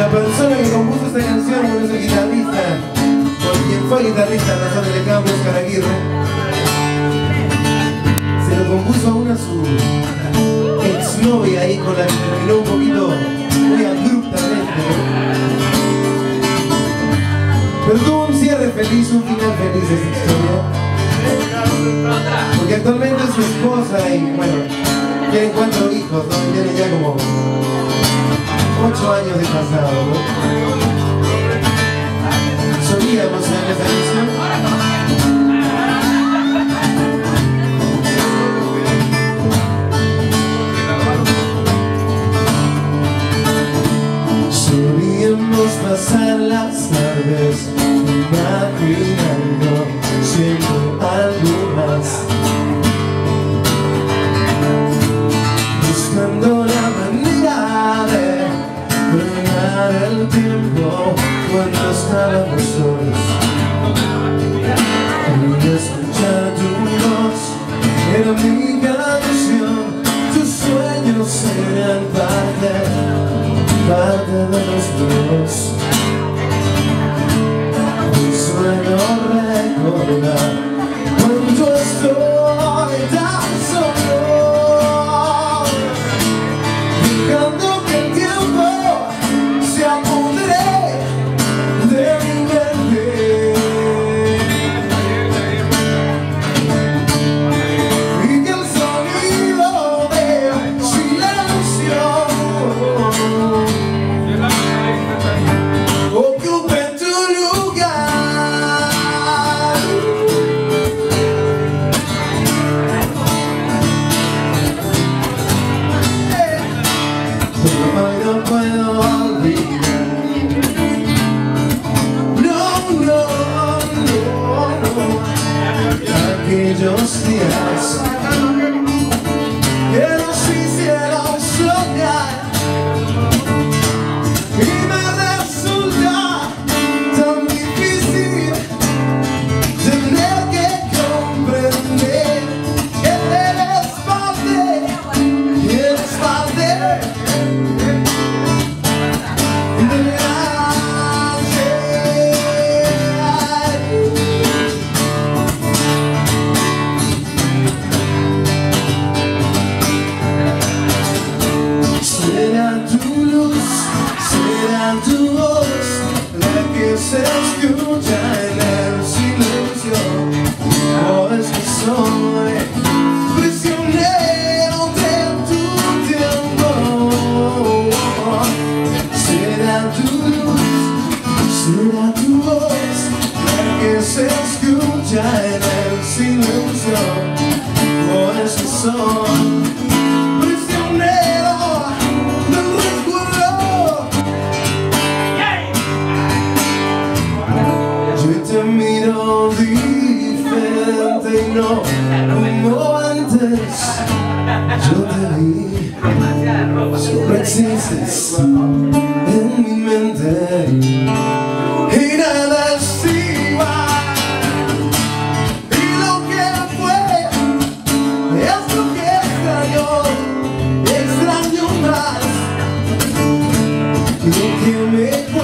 la persona que compuso esta canción no es el guitarrista, por quien fue guitarrista en la zona de campo, Oscar Aguirre. Se lo compuso a una su exnovia ahí con la que terminó un poquito muy abruptamente, pero tuvo un cierre feliz, un final feliz esta historia, porque actualmente es su esposa y bueno, tienen 4 hijos, ¿no? Tienen ya como 8 años de casado, ¿no? Solíamos en esa canción. Solíamos pasar las tardes imaginando siempre algo más, buscando la manera de frenar el tiempo cuando estábamos solos. Y escuchar tu voz era mi canción, tus sueños eran parte de los míos. Y suelo recordar cuando estoy tan solo, dejando que el tiempo se apodere de mi mente, y que el sonido del silencio ocupe tu lugar. Pero hoy no puedo olvidar, no, no, no, no, aquellos días que nos hicieron soñar. Y me resulta tan difícil tener que comprender que eres parte de mi será tu luz, será tu voz la que se escucha en el silencio. Oh, es que soy prisionero de tu tiempo. Será tu luz, será tu voz la que se escucha en el silencio. Oh, es que soy prisionero del recuerdo. Yo te miro diferente y no como antes. Yo te vi, solo existes en mi mente y nada es igual. Y lo que fue es lo que extraño más. Lo que me